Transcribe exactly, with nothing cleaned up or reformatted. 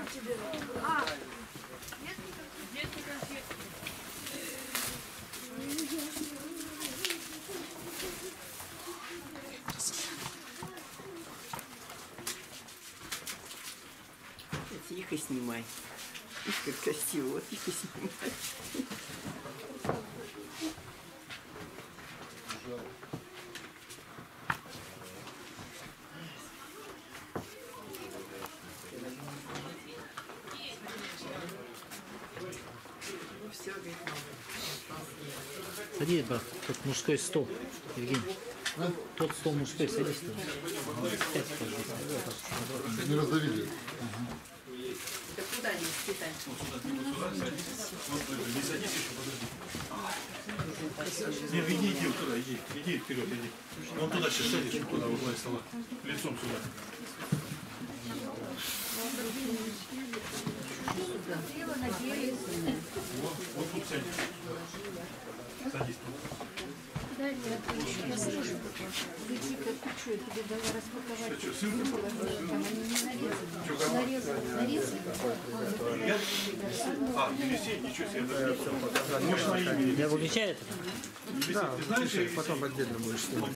А, тихо снимай. Видишь, как красиво. Вот тихо снимай. Все, говорит, Садись, брат, тот мужской стол, Евгений. А? Тот стол мужской, садись туда. Пять, пожалуйста. Не раздавили. Ага. да куда не спитать? Не садись еще, подожди. Не, иди, иди туда, иди, иди вперед, иди. Вон туда сейчас садись, туда, в угол стола. Лицом сюда. Вот, вот тут сядь. Садись тут. да нет, я слышу. Иди, как ты что, я тебе дала распаковать. Что, сыр? Там они не нарезаны. Нарезаны, нарезаны. Я? А, Елисей, ничего себе. Можно имя Я выключаю это? Елисей, ты знаешь, Елисей? Потом отдельно будешь снимать.